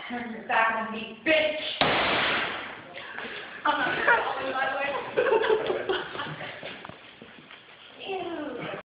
Turn your back on me, bitch! I'm not